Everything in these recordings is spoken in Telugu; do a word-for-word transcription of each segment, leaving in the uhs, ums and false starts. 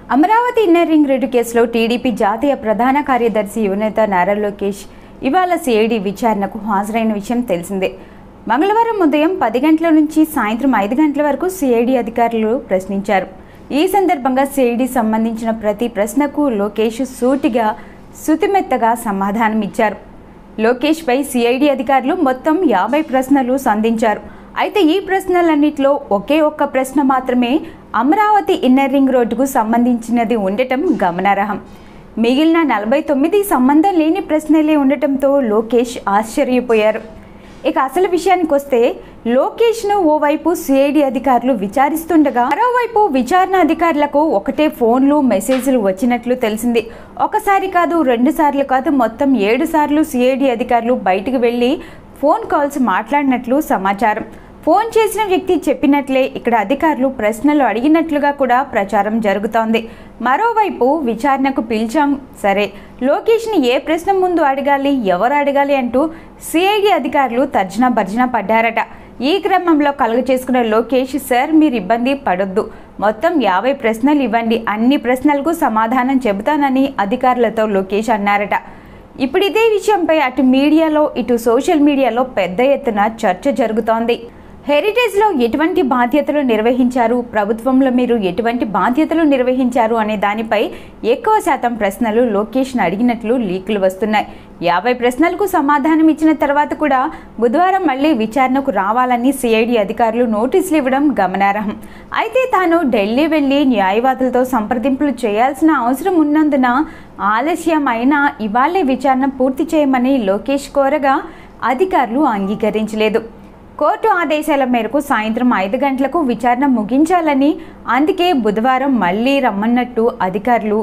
అమరావతి ఇన్నర్ రింగ్ రోడ్డు కేసులో టీడీపీ జాతీయ ప్రధాన కార్యదర్శి యువనేత నారా లోకేష్ ఇవాళ సిఐడి విచారణకు హాజరైన విషయం తెలిసిందే. మంగళవారం ఉదయం పది గంటల నుంచి సాయంత్రం ఐదు గంటల వరకు సిఐడి అధికారులు ప్రశ్నించారు. ఈ సందర్భంగా సిఐడి సంబంధించిన ప్రతి ప్రశ్నకు లోకేష్ సూటిగా సుతిమెత్తగా సమాధానం ఇచ్చారు. లోకేష్ పై సిఐడి అధికారులు మొత్తం యాభై ప్రశ్నలు సంధించారు. అయితే ఈ ప్రశ్నలన్నింటిలో ఒకే ఒక్క ప్రశ్న మాత్రమే అమరావతి ఇన్నర్ రింగ్ రోడ్డుకు సంబంధించినది ఉండటం గమనార్హం. మిగిలిన నలభై తొమ్మిది సంబంధం లేని ప్రశ్నలే ఉండటంతో లోకేష్ ఆశ్చర్యపోయారు. ఇక అసలు విషయానికి వస్తే లోకేష్ను ఓవైపు సిఐడి అధికారులు విచారిస్తుండగా మరోవైపు విచారణ అధికారులకు ఒకటే ఫోన్లు మెసేజ్లు వచ్చినట్లు తెలిసింది. ఒకసారి కాదు, రెండు సార్లు కాదు, మొత్తం ఏడు సార్లు సిఐడి అధికారులు బయటకు వెళ్లి ఫోన్ కాల్స్ మాట్లాడినట్లు సమాచారం. ఫోన్ చేసిన వ్యక్తి చెప్పినట్లే ఇక్కడ అధికారులు ప్రశ్నలు అడిగినట్లుగా కూడా ప్రచారం జరుగుతోంది. మరోవైపు విచారణకు పిలిచాం, సరే లోకేష్ని ఏ ప్రశ్న ముందు అడగాలి, ఎవరు అడగాలి అంటూ సిఐడి అధికారులు తర్జన భర్జన పడ్డారట. ఈ క్రమంలో కలుగ చేసుకున్న లోకేష్, సార్ మీరు ఇబ్బంది పడొద్దు, మొత్తం యాభై ప్రశ్నలు ఇవ్వండి, అన్ని ప్రశ్నలకు సమాధానం చెబుతానని అధికారులతో లోకేష్ అన్నారట. ఇప్పుడు ఇదే విషయంపై అటు మీడియాలో ఇటు సోషల్ మీడియాలో పెద్ద ఎత్తున చర్చ జరుగుతోంది. హెరిటేజ్లో ఎటువంటి బాధ్యతలు నిర్వహించారు, ప్రభుత్వంలో మీరు ఎటువంటి బాధ్యతలు నిర్వహించారు అనే దానిపై ఎక్కువ శాతం ప్రశ్నలు లోకేష్ను అడిగినట్లు లీకులు వస్తున్నాయి. యాభై ప్రశ్నలకు సమాధానం ఇచ్చిన తర్వాత కూడా బుధవారం మళ్లీ విచారణకు రావాలని సిఐడి అధికారులు నోటీసులు ఇవ్వడం గమనార్హం. అయితే తాను ఢిల్లీ వెళ్లి న్యాయవాదులతో సంప్రదింపులు చేయాల్సిన అవసరం ఉన్నందున ఆలస్యం అయినా ఇవాళే విచారణ పూర్తి చేయమని లోకేష్ కోరగా అధికారులు అంగీకరించలేదు. కోర్టు ఆదేశాల మేరకు సాయంత్రం ఐదు గంటలకు విచారణ ముగించాలని, అందుకే బుధవారం మళ్లీ రమ్మన్నట్టు అధికారులు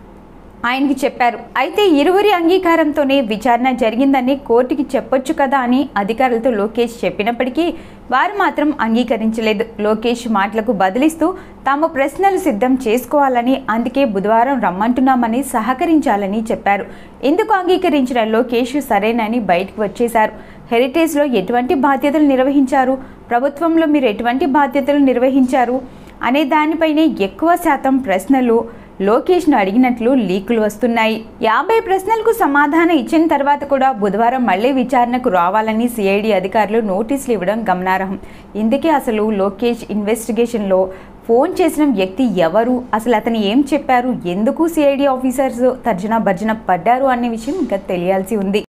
ఆయనకి చెప్పారు. అయితే ఇరువురి అంగీకారంతోనే విచారణ జరిగిందని కోర్టుకి చెప్పొచ్చు కదా అని అధికారులతో లోకేష్ చెప్పినప్పటికీ వారు మాత్రం అంగీకరించలేదు. లోకేష్ మాటలకు బదిలిస్తూ తాము ప్రశ్నలు సిద్ధం చేసుకోవాలని, అందుకే బుధవారం రమ్మంటున్నామని సహకరించాలని చెప్పారు. ఇందుకు అంగీకరించిన లోకేష్ సరేనని బయటకు వచ్చేశారు. హెరిటేజ్లో ఎటువంటి బాధ్యతలు నిర్వహించారు, ప్రభుత్వంలో మీరు ఎటువంటి బాధ్యతలు నిర్వహించారు అనే దానిపైనే ఎక్కువ శాతం ప్రశ్నలు లోకేష్ను అడిగినట్లు లీకులు వస్తున్నాయి. యాభై ప్రశ్నలకు సమాధానం ఇచ్చిన తర్వాత కూడా బుధవారం మళ్లీ విచారణకు రావాలని సిఐడి అధికారులు నోటీసులు ఇవ్వడం గమనార్హం. ఇందుకే అసలు లోకేష్ ఇన్వెస్టిగేషన్లో ఫోన్ చేసిన వ్యక్తి ఎవరు, అసలు అతను ఏం చెప్పారు, ఎందుకు సిఐడి ఆఫీసర్స్ తర్జన భర్జన పడ్డారు అనే విషయం ఇంకా తెలియాల్సి ఉంది.